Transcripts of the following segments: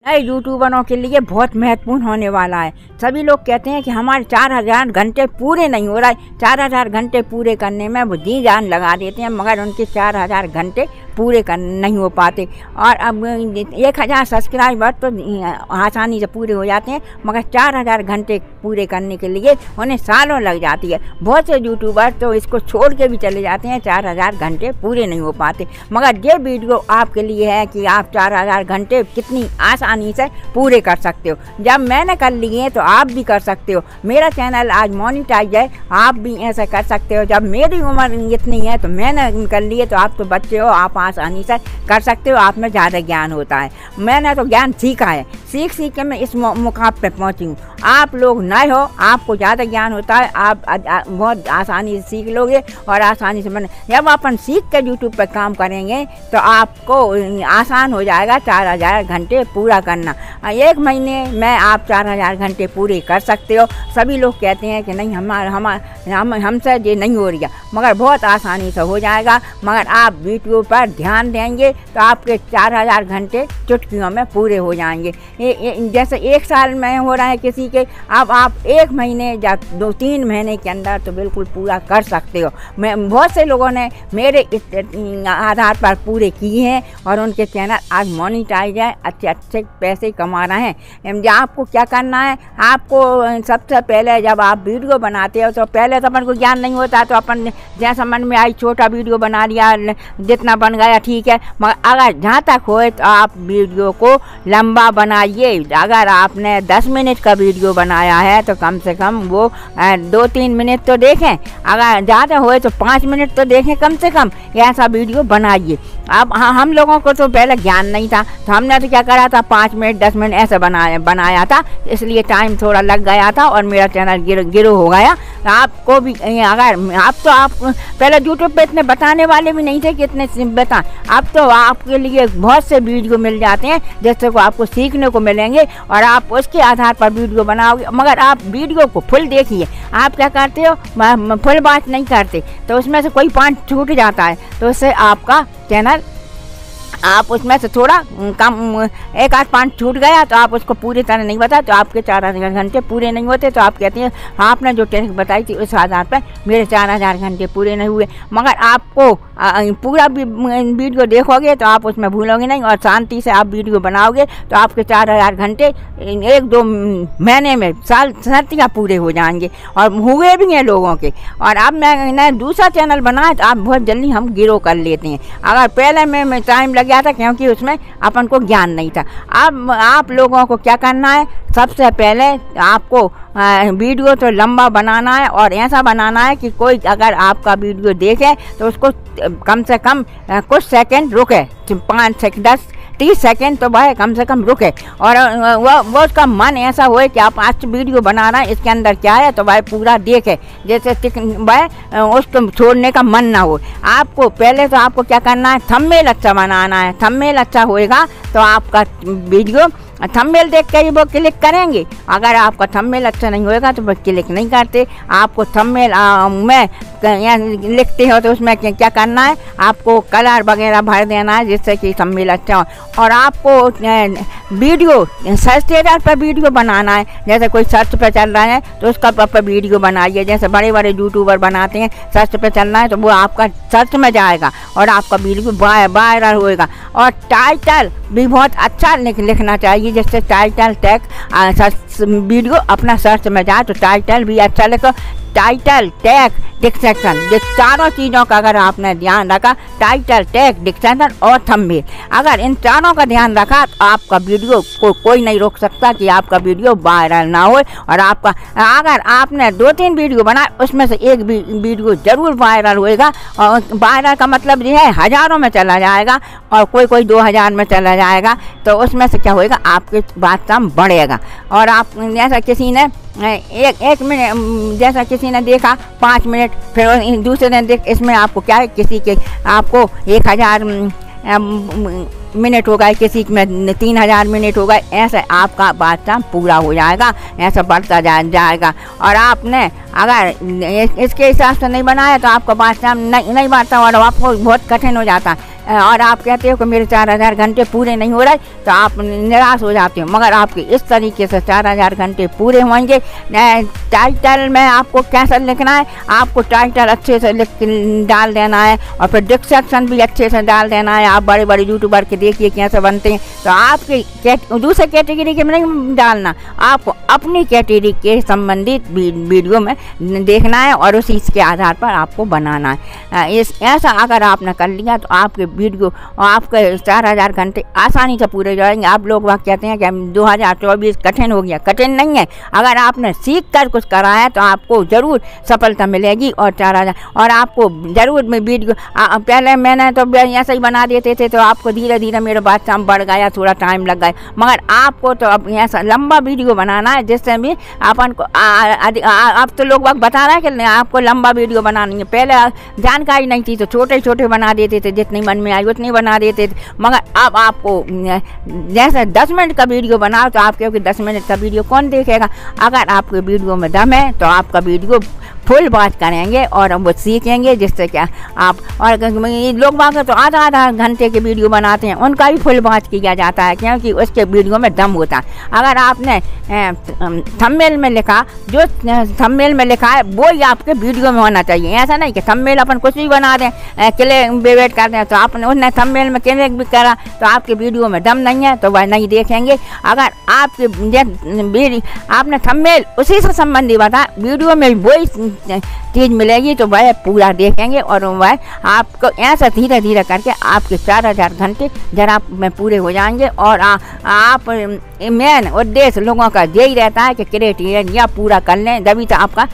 नए यूट्यूबरों के लिए बहुत महत्वपूर्ण होने वाला है। सभी लोग कहते हैं कि हमारे 4000 घंटे पूरे नहीं हो रहा है। 4000 घंटे पूरे करने में वो जी जान लगा देते हैं, मगर उनके 4000 घंटे पूरे नहीं हो पाते। और अब 1000 सब्सक्राइबर तो आसानी से पूरे हो जाते हैं, मगर 4000 घंटे पूरे करने के लिए उन्हें सालों लग जाती है। बहुत से यूट्यूबर तो इसको छोड़ के भी चले जाते हैं, 4000 घंटे पूरे नहीं हो पाते। मगर ये वीडियो आपके लिए है कि आप 4000 घंटे कितनी आसानी से पूरे कर सकते हो। जब मैंने कर लिए तो आप भी कर सकते हो। मेरा चैनल आज मोनेटाइज है, आप भी ऐसा कर सकते हो। जब मेरी उम्र इतनी है तो मैंने कर लिए, तो आप तो बच्चे हो, आप आसानी से कर सकते हो। आप में ज़्यादा ज्ञान होता है। मैंने तो ज्ञान सीखा है, सीख के मैं इस मुकाम पे पहुंची हूँ। आप लोग नए हो, आपको ज़्यादा ज्ञान होता है, आप बहुत आसानी से सीख लोगे और आसानी से बने। जब अपन सीख के यूट्यूब पर काम करेंगे तो आपको आसान हो जाएगा 4000 घंटे पूरा करना। 1 महीने में आप 4000 घंटे पूरे कर सकते हो। सभी लोग कहते हैं कि नहीं हमसे ये नहीं हो रही है, मगर बहुत आसानी से हो जाएगा। मगर आप वीडियो पर ध्यान देंगे तो आपके 4000 घंटे चुटकियों में पूरे हो जाएंगे। जैसे 1 साल में हो रहा है किसी के, अब आप 1 महीने या 2-3 महीने के अंदर तो बिल्कुल पूरा कर सकते हो। बहुत से लोगों ने मेरे आधार पर पूरे किए हैं और उनके चैनल आज मोनेटाइज है, अच्छे पैसे कमा रहे हैं। आपको क्या करना है, आपको सबसे पहले जब आप वीडियो बनाते हो तो पहले तो अपन को ज्ञान नहीं होता, तो अपन जैसा मन में आई छोटा वीडियो बना लिया, जितना बन गया ठीक है। मगर अगर जहाँ तक होए तो आप वीडियो को लंबा बनाइए। अगर आपने 10 मिनट का वीडियो बनाया है तो कम से कम वो 2-3 मिनट तो देखें। अगर ज़्यादा होए तो 5 मिनट तो देखें कम से कम, ऐसा वीडियो बनाइए। अब हम लोगों को तो पहले ज्ञान नहीं था, तो हमने तो क्या करा था, 5 मिनट 10 मिनट ऐसे बनाया था, इसलिए टाइम थोड़ा लग गया था और मेरा चैनल गिरो हो गया। आपको भी अगर आप पहले यूट्यूब पे इतने बताने वाले भी नहीं थे कि इतने बता, अब तो आपके लिए बहुत से वीडियो मिल जाते हैं जिससे को आपको सीखने को मिलेंगे और आप उसके आधार पर वीडियो बनाओगे। मगर आप वीडियो को फुल देखिए। आप क्या करते हो, फुल बात नहीं करते, तो उसमें से कोई पार्ट छूट जाता है, तो उससे आपका चैनल, आप उसमें से थोड़ा कम 1-8 पार्ट छूट गया तो आप उसको पूरी तरह नहीं बताए तो आपके 4000 घंटे पूरे नहीं होते। तो आप कहते हैं आपने जो टेक्निक बताई थी उस आधार पर मेरे 4000 घंटे पूरे नहीं हुए। मगर आपको पूरा वीडियो देखोगे तो आप उसमें भूलोगे नहीं और शांति से आप वीडियो बनाओगे तो आपके 4000 घंटे 1-2 महीने में सर्तियाँ पूरे हो जाएंगे और हुए भी हैं लोगों के। और अब मैंने दूसरा चैनल बनाया तो आप बहुत जल्दी हम गिरो कर लेते हैं। अगर पहले में टाइम लग गया था क्योंकि उसमें अपन को ज्ञान नहीं था। अब आप लोगों को क्या करना है, सबसे पहले आपको वीडियो तो लंबा बनाना है और ऐसा बनाना है कि कोई अगर आपका वीडियो देखे तो उसको कम से कम कुछ सेकंड रुके, 5 सेकंड 10-30 सेकंड तो वह कम से कम रुके और वो उसका मन ऐसा होए कि आप आज वीडियो बना रहे हैं, इसके अंदर क्या है तो वह पूरा देखे, जैसे वह उसको छोड़ने का मन ना हो। आपको पहले तो आपको क्या करना है, थंबनेल अच्छा बनाना है। थंबनेल अच्छा होएगा तो आपका वीडियो, थंबनेल देख के ही वो क्लिक करेंगे। अगर आपका थंबनेल अच्छा नहीं होएगा तो वो क्लिक नहीं करते। आपको थंबनेल में लिखते हो तो उसमें क्या करना है, आपको कलर वगैरह भर देना है जिससे कि थंबनेल अच्छा हो। और आपको वीडियो सर्च पर वीडियो बनाना है, जैसे कोई सर्च पे चल रहा है तो उसका पर वीडियो बनाइए। जैसे बड़े बड़े यूट्यूबर बनाते हैं, सर्च पे चलना है तो वो आपका सर्च में जाएगा और आपका वीडियो वायरल होएगा। और टाइटल भी बहुत अच्छा लिखना चाहिए, जिससे टाइटल टैग वीडियो अपना सर्च में जाए तो टाइटल भी अच्छा लिखो। टाइटल टैग डिस्क्रिप्शन, ये चारों चीज़ों का अगर आपने ध्यान रखा, टाइटल टैग डिस्क्रिप्शन और थंबनेल, अगर इन चारों का ध्यान रखा तो आपका वीडियो को कोई नहीं रोक सकता कि आपका वीडियो वायरल ना हो। और आपका अगर आपने 2-3 वीडियो बनाए उसमें से एक वीडियो जरूर वायरल होएगा। और वायरल का मतलब ये है हज़ारों में चला जाएगा और कोई 2000 में चला जाएगा, तो उसमें से क्या होएगा, आपके बात काम बढ़ेगा। और आप जैसा किसी ने एक मिनट, जैसा किसी ने देखा 5 मिनट, फिर दूसरे दिन देख, इसमें आपको क्या है, किसी के आपको 1000 मिनट हो गए, किसी में 3000 मिनट हो गए, ऐसे आपका बादशाह पूरा हो जाएगा, ऐसा बढ़ता जाएगा। और आपने अगर इसके हिसाब से नहीं बनाया तो आपका बादशाह नहीं बढ़ता और आपको बहुत कठिन हो जाता है। और आप कहते हो कि मेरे 4000 घंटे पूरे नहीं हो रहे, तो आप निराश हो जाते हो। मगर आपके इस तरीके से 4000 घंटे पूरे होंगे। टाइटल में आपको कैसा लिखना है, आपको टाइटल अच्छे से डाल देना है और फिर डिस्क्रिप्शन भी अच्छे से डाल देना है। आप बड़े बड़े यूट्यूबर के देखिए कैसे बनते हैं, तो आपके दूसरे कैटेगरी के में नहीं डालना, आपको अपनी कैटेगरी के संबंधित वीडियो में देखना है और उसी के आधार पर आपको बनाना है। ऐसा अगर आपने कर लिया तो आपके वीडियो और आपके 4000 घंटे आसानी से पूरे जाएंगे। आप लोग वह कहते हैं कि 2024 कठिन हो गया, कठिन नहीं है। अगर आपने सीख कर कुछ करा है तो आपको ज़रूर सफलता मिलेगी और 4000 और आपको ज़रूर वीडियो पहले मैंने तो ऐसा ही बना देते थे, तो आपको धीरे धीरे मेरे बात शाम बढ़ गया, थोड़ा टाइम लग गया। मगर आपको तो अब ऐसा लंबा वीडियो बनाना है जिससे भी अपन को अब तो लोग वक्त बता रहे हैं कि आपको लंबा वीडियो बनानी है। पहले जानकारी नहीं थी तो छोटे छोटे बना देते थे, जितनी मन में आई उतनी बना देते थे। मगर अब आपको जैसे 10 मिनट का वीडियो बनाओ तो आप कहोगे 10 मिनट का वीडियो कौन देखेगा। अगर आपके वीडियो में दम है तो आपका वीडियो फुल बात करेंगे और वो सीखेंगे, जिससे क्या आप और लोग बाग तो आधा घंटे के वीडियो बनाते हैं, उनका भी फुल बात किया जाता है क्योंकि उसके वीडियो में दम होता है। अगर आपने थंबनेल में लिखा, जो थंबनेल में लिखा है वो ही आपके वीडियो में होना चाहिए। ऐसा नहीं कि थंबनेल अपन कुछ भी बना दें, क्लिक कर दें, तो आपने उसने थंबनेल में क्लिक भी करा तो आपके वीडियो में दम नहीं है तो वह नहीं देखेंगे। अगर आपके आपने थंबनेल उसी से संबंधी बता, वीडियो में वही चीज़ मिलेगी तो वह पूरा देखेंगे और वह आपको ऐसा धीरे धीरे करके आपके 4000 घंटे जरा में पूरे हो जाएंगे। और आप मेन उद्देश्य लोगों का यही रहता है कि क्राइटेरिया पूरा कर लें, तभी तो आपका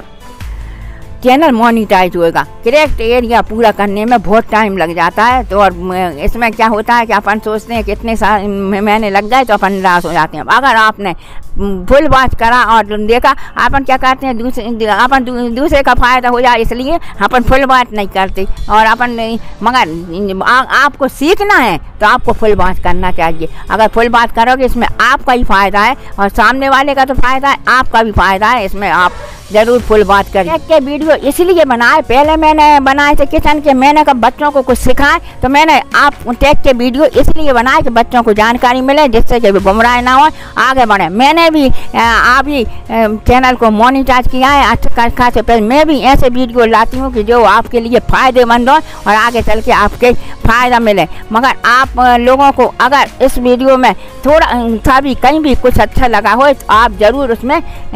चैनल मोनिटाइज होएगा। करेक्ट एरिया पूरा करने में बहुत टाइम लग जाता है। तो और इसमें क्या होता है कि अपन सोचते हैं कि इतने साल महीने लग गए तो अपन निराश हो जाते हैं। अगर आपने फुल बात करा और देखा, अपन क्या करते हैं दूसरे का फ़ायदा हो जाए इसलिए अपन फुल बात नहीं करते और अपन मगर आपको सीखना है तो आपको फुल बात करना चाहिए। अगर फुल बात करोगे इसमें आपका ही फ़ायदा है और सामने वाले का तो फ़ायदा है, आपका भी फ़ायदा है। इसमें आप ज़रूर फुल बात करें। के वीडियो इसलिए बनाए, पहले मैंने बनाए थे किचन के, मैंने कहा बच्चों को कुछ सिखाएं, तो मैंने आप टेक के वीडियो इसलिए बनाए कि बच्चों को जानकारी मिले, जिससे कि गुमराह ना हो, आगे बढ़े। मैंने भी आप ही चैनल को मोनिटाइज किया है अच्छा खासे। फिर मैं भी ऐसे वीडियो लाती हूँ कि जो आपके लिए फ़ायदेमंद हो और आगे चल के आपके फ़ायदा मिले। मगर आप लोगों को अगर इस वीडियो में थोड़ा सा भी कहीं भी कुछ अच्छा लगा हो तो आप ज़रूर उसमें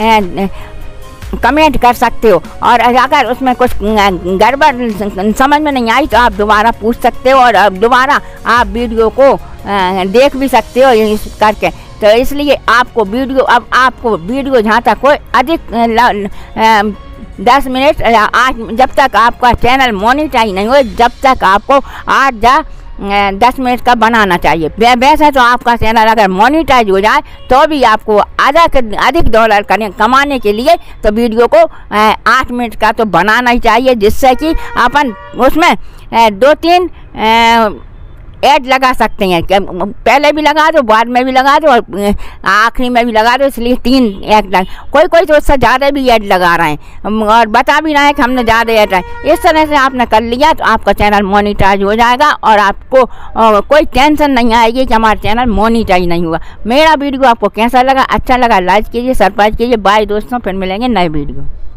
कमेंट कर सकते हो और अगर उसमें कुछ गड़बड़ समझ में नहीं आई तो आप दोबारा पूछ सकते हो और दोबारा आप वीडियो को देख भी सकते हो करके। तो इसलिए आपको वीडियो जहाँ तक कोई अधिक 10 मिनट या 8 जब तक आपका चैनल मोनिटाइज नहीं हो, जब तक आपको 8 या 10 मिनट का बनाना चाहिए। वैसे तो आपका चैनल अगर मोनिटाइज हो जाए तो भी आपको अधिक डॉलर कमाने के लिए तो वीडियो को 8 मिनट का तो बनाना ही चाहिए, जिससे कि अपन उसमें 2-3 ऐड लगा सकते हैं। पहले भी लगा दो, बाद में भी लगा दो और आखिरी में भी लगा दो, इसलिए 3 ऐड कोई तो उससे ज़्यादा भी ऐड लगा रहे हैं और बता भी रहे हैं कि हमने ज़्यादा ऐड है। इस तरह से आपने कर लिया तो आपका चैनल मोनिटाइज हो जाएगा और आपको कोई टेंशन नहीं आएगी कि हमारा चैनल मोनिटाइज नहीं हुआ। मेरा वीडियो आपको कैसा लगा, अच्छा लगा लाइक कीजिए, सब्सक्राइब कीजिए। बाय दोस्तों, फिर मिलेंगे नए वीडियो।